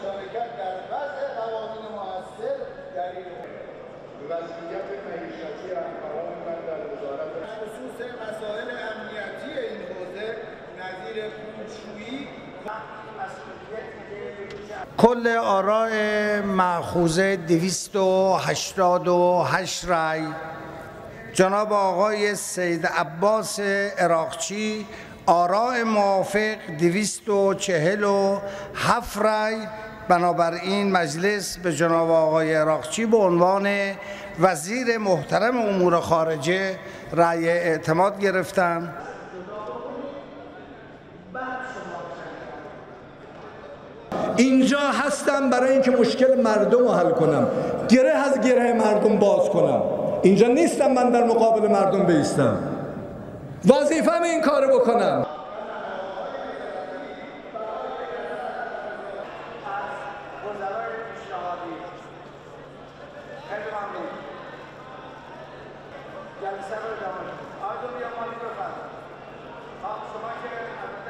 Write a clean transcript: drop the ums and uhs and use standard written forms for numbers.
مشارکت در وضع قوانین مؤثر در این وضعیت معیشتی همکاران من در وزارت خصوص مسائل امنیتی این حوزه نظیر پولشویی کل آراء مأخوذه 288 رأی جناب آقای سید عباس عراقچی، آراء موافق 247 رأی. بنابراین مجلس به جناب آقای عراقچی به عنوان وزیر محترم امور خارجه رأی اعتماد گرفتند. اینجا هستم برای اینکه مشکل مردم رو حل کنم، گره از گره مردم باز کنم. اینجا نیستم من در مقابل مردم بایستم، وظیفه‌م این کارو بکنم. جلسه رو ادامه بدید. آقای دنیا مالی بفرمایید. شما که